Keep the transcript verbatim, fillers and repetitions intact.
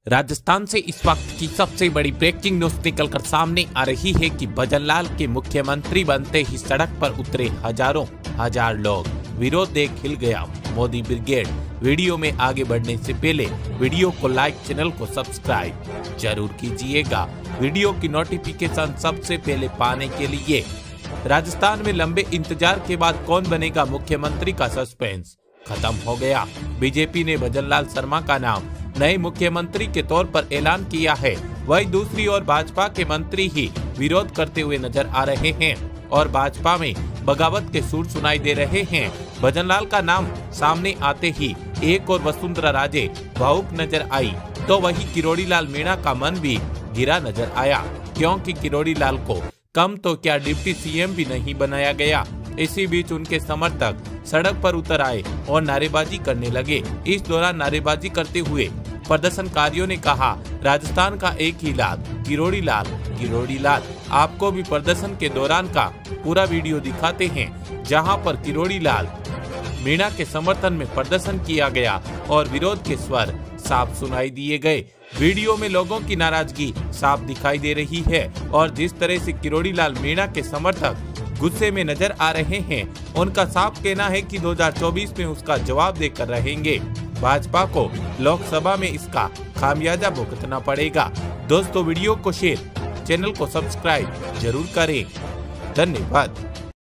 राजस्थान से इस वक्त की सबसे बड़ी ब्रेकिंग न्यूज निकलकर सामने आ रही है कि भजनलाल के मुख्यमंत्री बनते ही सड़क पर उतरे हजारों हजार लोग। विरोध देख हिल गया मोदी ब्रिगेड। वीडियो में आगे बढ़ने से पहले वीडियो को लाइक, चैनल को सब्सक्राइब जरूर कीजिएगा। वीडियो की नोटिफिकेशन सबसे पहले पाने के लिए राजस्थान में लंबे इंतजार के बाद कौन बनेगा मुख्यमंत्री का सस्पेंस खत्म हो गया। बीजेपी ने भजनलाल शर्मा का नाम नए मुख्यमंत्री के तौर पर ऐलान किया है। वहीं दूसरी ओर भाजपा के मंत्री ही विरोध करते हुए नजर आ रहे हैं और भाजपा में बगावत के सुर सुनाई दे रहे हैं। भजनलाल का नाम सामने आते ही एक और वसुंधरा राजे भावुक नजर आई तो वही किरोड़ी लाल मीणा का मन भी गिरा नजर आया, क्योंकि किरोड़ी लाल को कम तो क्या डिप्टी सीएम भी नहीं बनाया गया। इसी बीच उनके समर्थक सड़क पर उतर आए और नारेबाजी करने लगे। इस दौरान नारेबाजी करते हुए प्रदर्शनकारियों ने कहा, राजस्थान का एक ही लाल, किरोड़ी लाल, किरोड़ी लाल। आपको भी प्रदर्शन के दौरान का पूरा वीडियो दिखाते हैं, जहां पर किरोड़ी लाल मीणा के समर्थन में प्रदर्शन किया गया और विरोध के स्वर साफ सुनाई दिए गए। वीडियो में लोगों की नाराजगी साफ दिखाई दे रही है और जिस तरह से किरोड़ी लाल मीणा के समर्थक गुस्से में नजर आ रहे हैं, उनका साफ कहना है कि दो हज़ार चौबीस में उसका जवाब देकर रहेंगे। भाजपा को लोकसभा में इसका खामियाजा भुगतना पड़ेगा। दोस्तों, वीडियो को शेयर, चैनल को सब्सक्राइब जरूर करें। धन्यवाद।